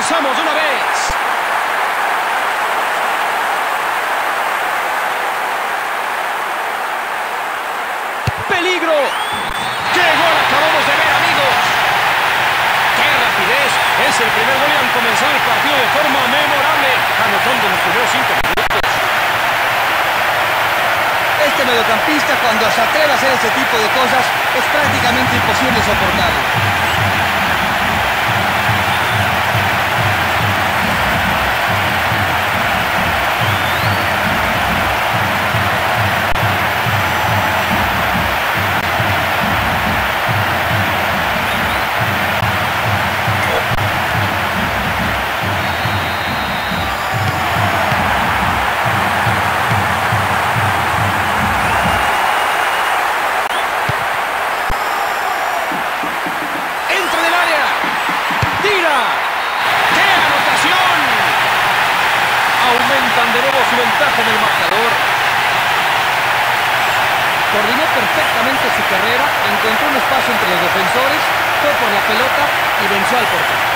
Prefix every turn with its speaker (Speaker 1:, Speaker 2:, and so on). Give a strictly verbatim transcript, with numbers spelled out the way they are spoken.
Speaker 1: avanzamos de una vez. ¡Peligro! ¡Qué gol acabamos de ver, amigos! ¡Qué rapidez! Es el primer gol y han comenzado el partido de forma memorable, anotando en los primeros cinco minutos.
Speaker 2: Este mediocampista, cuando se atreve a hacer ese tipo de cosas, es prácticamente imposible soportarlo.
Speaker 1: Aumentan de nuevo su ventaja en el marcador.
Speaker 2: Coordinó perfectamente su carrera, encontró un espacio entre los defensores, fue por la pelota y venció al portero.